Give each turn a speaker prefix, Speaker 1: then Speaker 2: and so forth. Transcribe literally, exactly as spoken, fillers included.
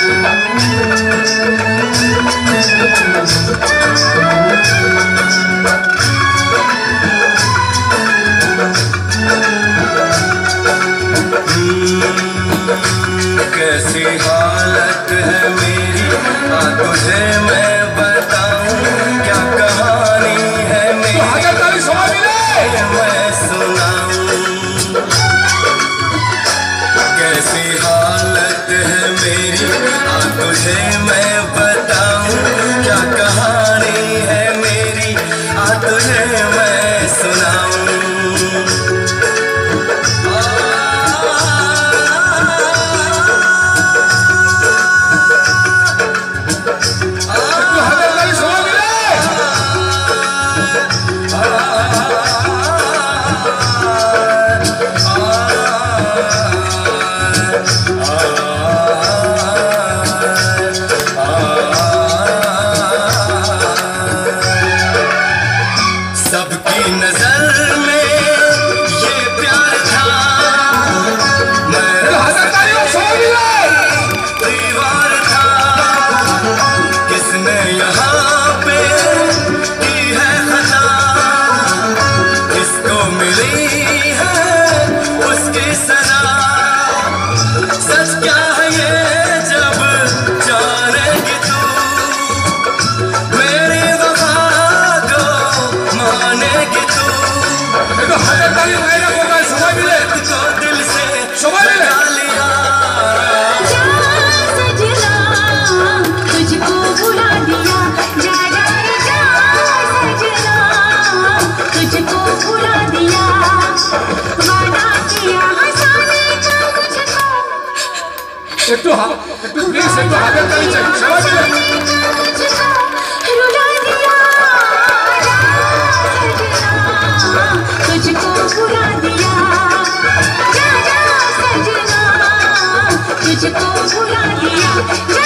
Speaker 1: कैसी हालत है मेरी, आ तुझे मैं बताऊं, क्या कहानी है मेरी मैं सुनाऊं। कैसी हालत है मेरी, आ तुझे मैं बताऊं, क्या कहानी है मेरी, आ तुझे मैं सुनाऊं। सबकी नजर में ये प्यार था, मैं दीवार था। किसने यहाँ पे की है खता, किसको मिली है उसकी सजा। सच क्या है ये जब जानेगी तू, मेरी वफा को मानेगी तू। तो दिल से लगा लिया,
Speaker 2: तुझको भुला दिया, जा जा रे जा सजना, तुझको भुला दिया, वादा किया हंसाने का मुझको।
Speaker 3: एक तो हाँ, एक तो प्लीज एक तो हाथ में ताली चाहिए, शाबाश
Speaker 2: मुझको रुला दिया, तुझको भुला दिया, जा जा सजना, तुझको भुला दिया।